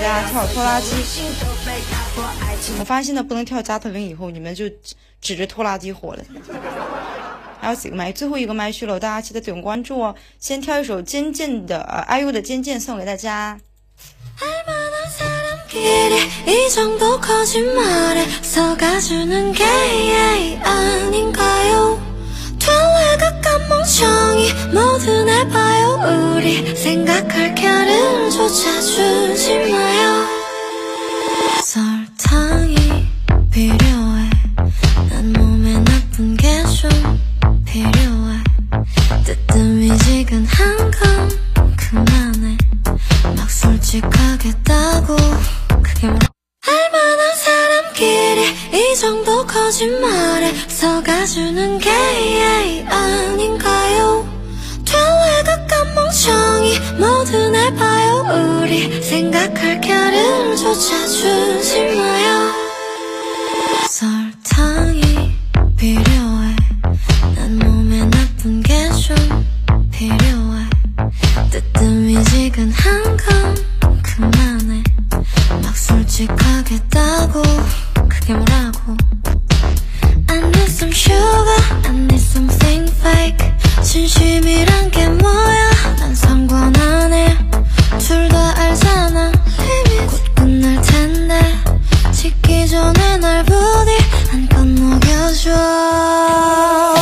大家跳拖拉机。我发现现在不能跳加特林，以后你们就指着拖拉机火了。还有几个麦，最后一个麦序了，大家记得点关注哦。先挑一首尖剑的IU 的尖剑送给大家。 이 정도 거짓말에 속아주는 게 아닌가요? 될래각간 멍청이 모두 날 봐요. 우리 생각할 겨를조차 주지 마요. 설탕이 필요해. 난 몸에 나쁜 게 좀 필요해. 뜨뜻미지근한 건 그만해. 막 솔직하겠다고 그게 뭐 알만한 사람끼리 이 정도 거짓말에 속아주는 게 아닌가요? 될래각간 멍청이 모두 날 봐요. 우리 생각할 겨를조차 주지 마요. 설탕이 필요해. 난 몸에 나쁜 게 좀 필요해. 뜨뜻미지근한 건 그만해. 막 솔직하겠다고 그게 뭐라고. I need some sugar, I need something fake. 진심이란 게 뭐야 난 상관 안 해. 둘 다 알잖아 이미 곧 끝날 텐데. 지기 전에 날 부디 한 건 녹여줘.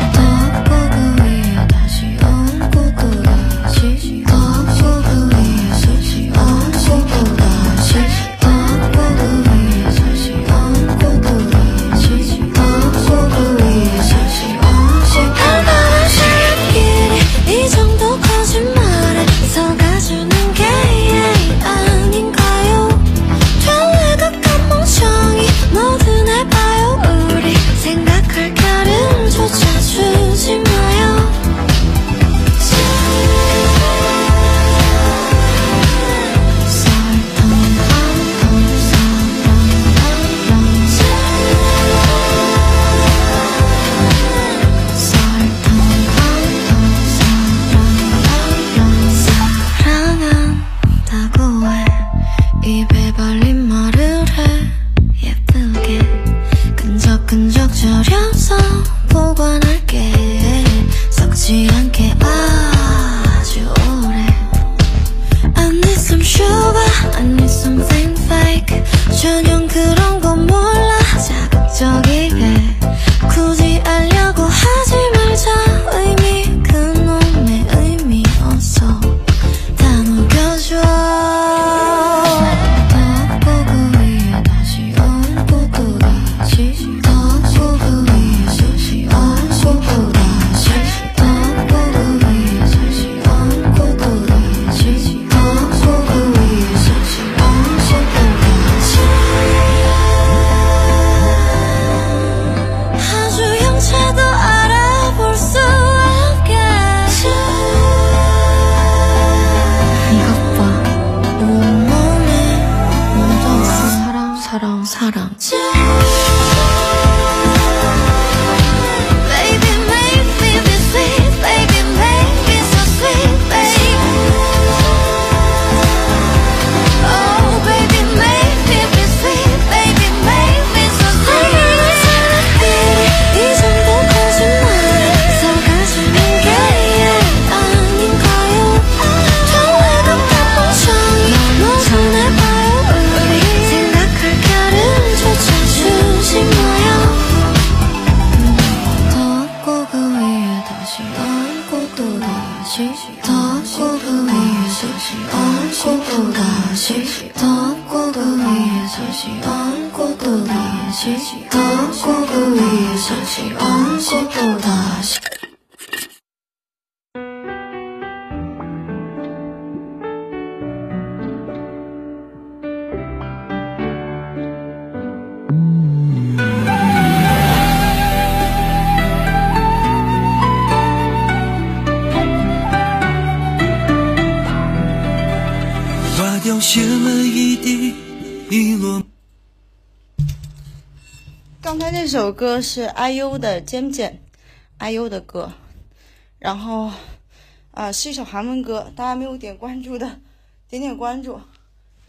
刚才这首歌是 IU 的尖尖 ，IU 的歌，然后是一首韩文歌，大家没有点关注的，点点关注。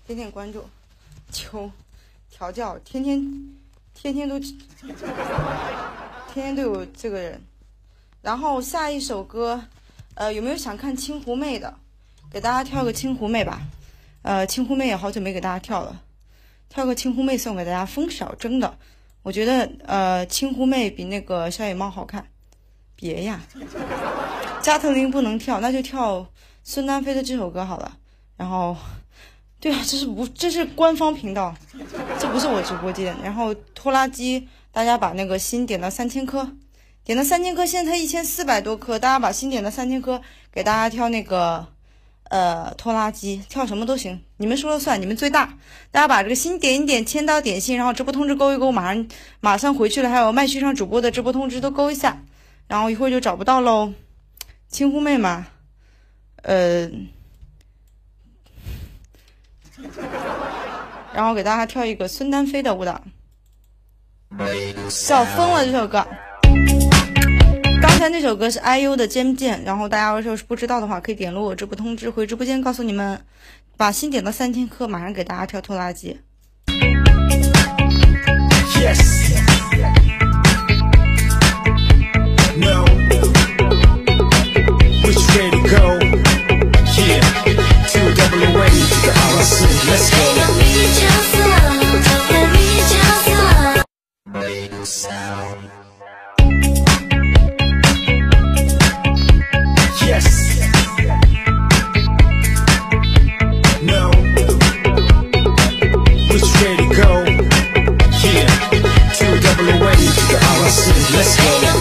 点点关注，求调教，天天都有这个人。然后下一首歌，有没有想看青狐妹的？给大家跳个青狐妹吧。青狐妹也好久没给大家跳了，跳个青狐妹送给大家。风小真的，我觉得青狐妹比那个小野猫好看。别呀，加藤林不能跳，那就跳孙丹菲的这首歌好了。然后。对啊，这是官方频道，这不是我直播间。然后拖拉机，大家把那个心点到3000颗，点到3000颗，现在才1400多颗，大家把心点到3000颗，给大家跳那个拖拉机，跳什么都行，你们说了算，你们最大。大家把这个心点一点，签到点心，然后直播通知勾一勾，马上回去了。还有麦序上主播的直播通知都勾一下，然后一会儿就找不到喽。青狐妹嘛，然后给大家跳一个孙丹菲的舞蹈，叫《疯了》这首歌。刚才那首歌是 IU 的《尖剑》，然后大家要是不知道的话，可以点入我直播通知，回直播间告诉你们。把心点到3000颗，马上给大家跳拖拉机。Yes. No. Which way to go? Yeah. Two double away to the RC. Let's go. Yes. No. Which way to go? Yeah. Two double away to the RC. Let's go.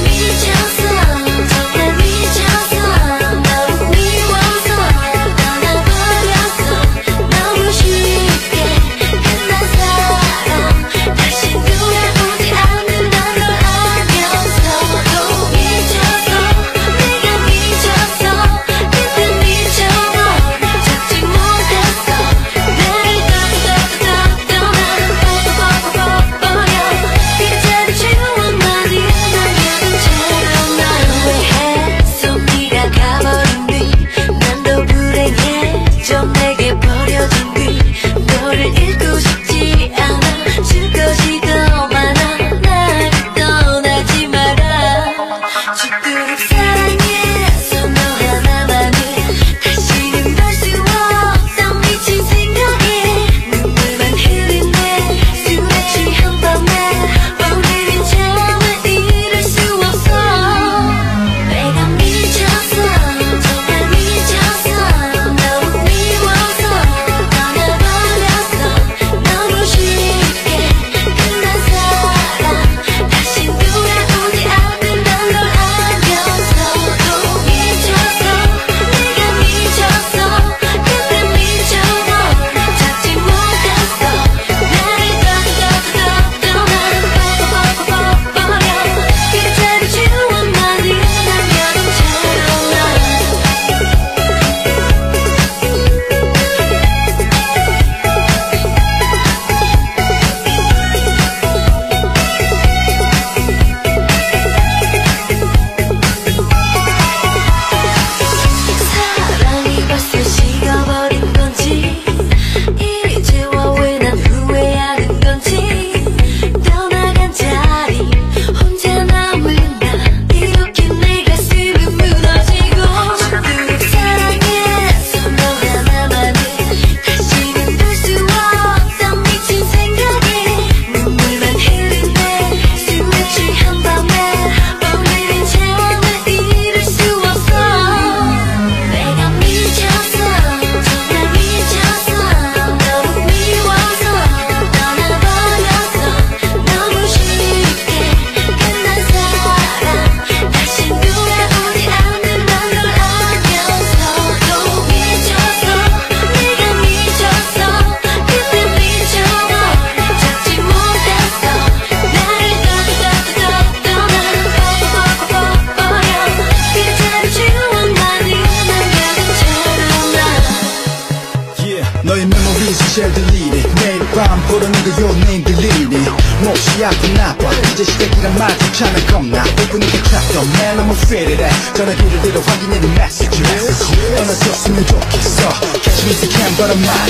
들리네 매일 밤 부르는 그 your name 들리네 몹시 아프나봐 이제 시작이란 말조차는 겁나 5분 늦게 찾던 man I'm afraid of that 전화기를 들어 확인해 네 message 떠나줬으면 좋겠어 Catch me if you can but I'm not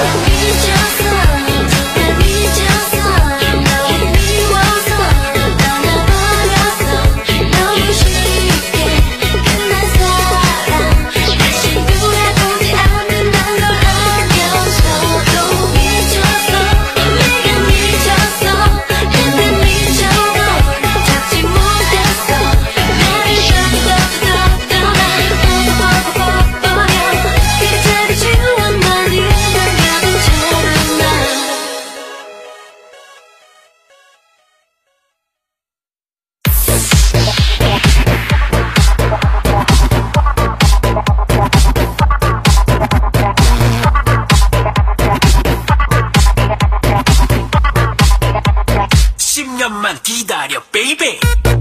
10년만 기다려 베이비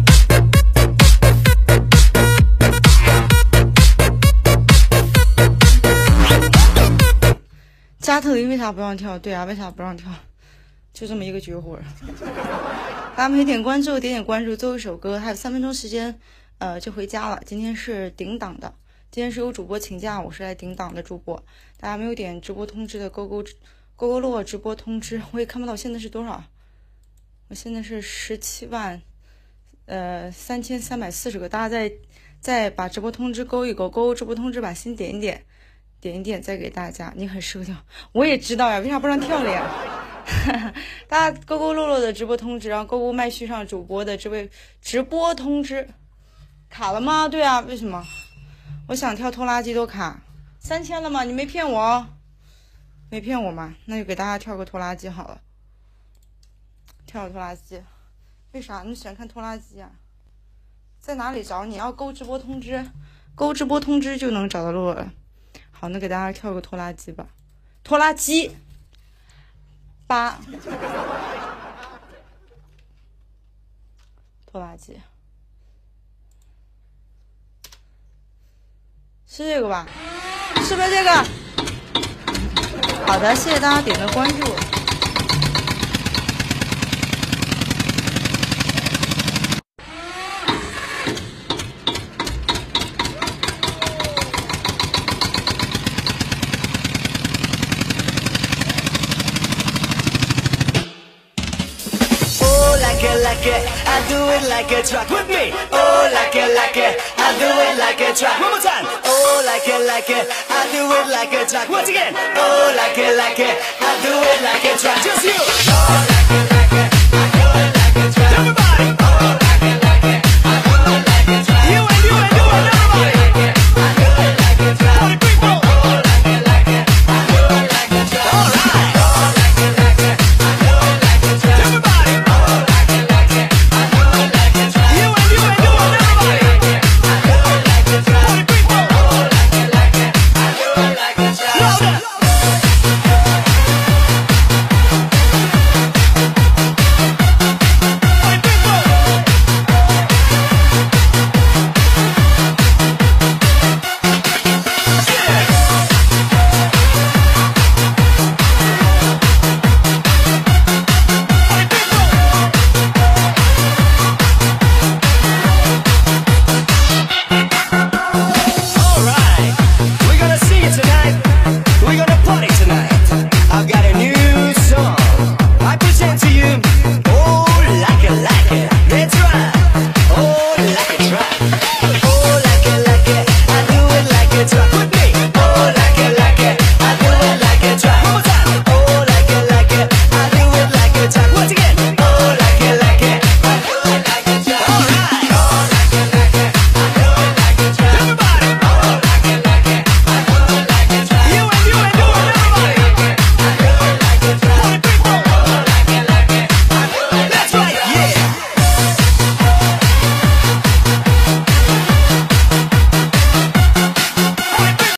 加特林为啥不让跳？对啊，为啥不让跳？就这么一个绝活。大家可以点关注，点关注，最后一首歌还有3分钟时间，就回家了。今天是顶档的，今天是有主播请假，我是来顶档的主播。大家没有点直播通知的，勾勾落直播通知，我也看不到现在是多少。我现在是17万3340个，大家再把直播通知勾一勾直播通知，把心点一点，再给大家。你很适合跳，我也知道呀，为啥不让跳了呀？大家勾落的直播通知，然后勾麦序上主播的直播通知卡了吗？对啊，为什么？我想跳拖拉机都卡，3000了吗？你没骗我，没骗我吗？那就给大家跳个拖拉机好了。跳拖拉机，为啥你喜欢看拖拉机啊？在哪里找你？要勾直播通知，勾直播通知就能找到洛了。好，那给大家跳个拖拉机吧。拖拉机8，拖拉机是这个吧？是不是这个？好的，谢谢大家点的关注。 Like it, I do it like a track with me. Oh, like it, I do it like a track. One more time. Oh, like it, I do it like a track. Once again. Oh, like it, I